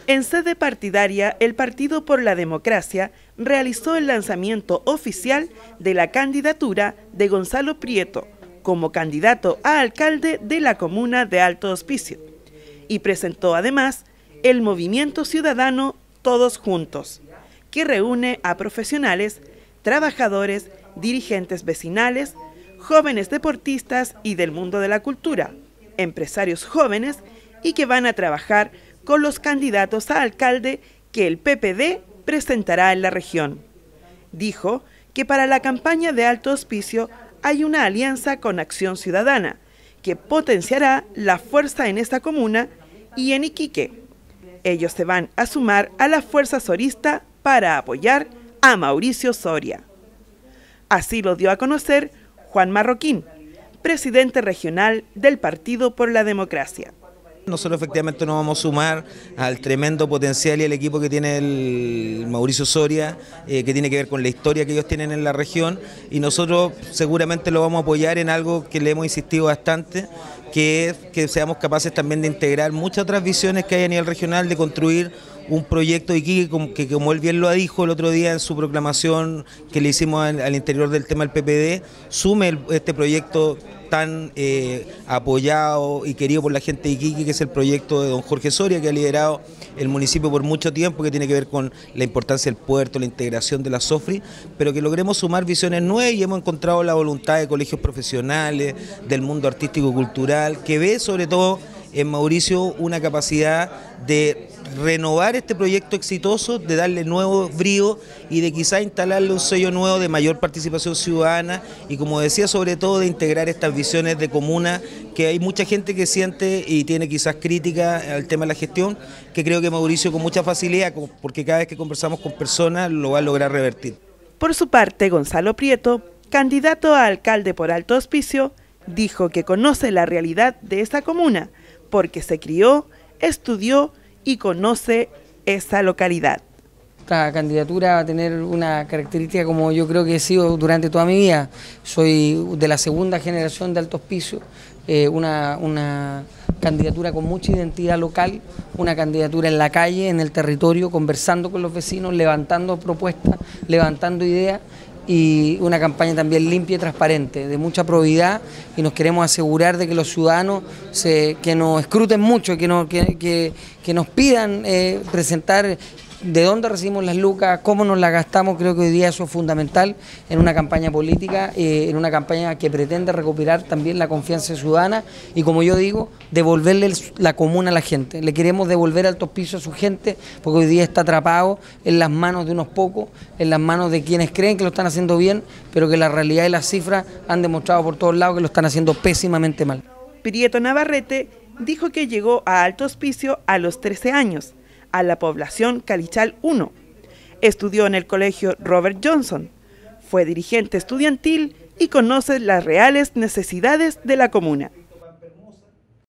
En sede partidaria, el Partido por la Democracia realizó el lanzamiento oficial de la candidatura de Gonzalo Prieto como candidato a alcalde de la comuna de Alto Hospicio y presentó además el movimiento ciudadano Todos Juntos, que reúne a profesionales, trabajadores, dirigentes vecinales, jóvenes deportistas y del mundo de la cultura, empresarios jóvenes y que van a trabajar con los candidatos a alcalde que el PPD presentará en la región. Dijo que para la campaña de Alto Hospicio hay una alianza con Acción Ciudadana, que potenciará la fuerza en esta comuna y en Iquique. Ellos se van a sumar a la fuerza sorista para apoyar a Mauricio Soria. Así lo dio a conocer Juan Marroquín, presidente regional del Partido por la Democracia. Nosotros efectivamente nos vamos a sumar al tremendo potencial y al equipo que tiene el Mauricio Soria, que tiene que ver con la historia que ellos tienen en la región, y nosotros seguramente lo vamos a apoyar en algo que le hemos insistido bastante, que es que seamos capaces también de integrar muchas otras visiones que hay a nivel regional, de construir un proyecto de Iquique que, como él bien lo dijo el otro día en su proclamación que le hicimos al interior del tema del PPD, sume este proyecto tan apoyado y querido por la gente de Iquique, que es el proyecto de don Jorge Soria, que ha liderado el municipio por mucho tiempo, que tiene que ver con la importancia del puerto, la integración de la SOFRI, pero que logremos sumar visiones nuevas, y hemos encontrado la voluntad de colegios profesionales, del mundo artístico y cultural, que ve sobre todo en Mauricio una capacidad de renovar este proyecto exitoso, de darle nuevo brío y de quizá instalarle un sello nuevo de mayor participación ciudadana y, como decía, sobre todo de integrar estas visiones de comuna, que hay mucha gente que siente y tiene quizás crítica al tema de la gestión, que creo que Mauricio con mucha facilidad, porque cada vez que conversamos con personas lo va a lograr revertir. Por su parte, Gonzalo Prieto, candidato a alcalde por Alto Hospicio, dijo que conoce la realidad de esta comuna, porque se crió, estudió y conoce esa localidad. Esta candidatura va a tener una característica como yo creo que he sido durante toda mi vida. Soy de la segunda generación de Alto Hospicio, una candidatura con mucha identidad local, una candidatura en la calle, en el territorio, conversando con los vecinos, levantando propuestas, levantando ideas, y una campaña también limpia y transparente, de mucha probidad, y nos queremos asegurar de que los ciudadanos que nos escruten mucho, que nos pidan presentar de dónde recibimos las lucas, cómo nos las gastamos. Creo que hoy día eso es fundamental en una campaña política, en una campaña que pretende recuperar también la confianza ciudadana y, como yo digo, devolverle la comuna a la gente. Le queremos devolver Alto Hospicio a su gente, porque hoy día está atrapado en las manos de unos pocos, en las manos de quienes creen que lo están haciendo bien, pero que la realidad y las cifras han demostrado por todos lados que lo están haciendo pésimamente mal. Prieto Navarrete dijo que llegó a Alto Hospicio a los 13 años, a la población Calichal 1. Estudió en el colegio Robert Johnson, fue dirigente estudiantil y conoce las reales necesidades de la comuna.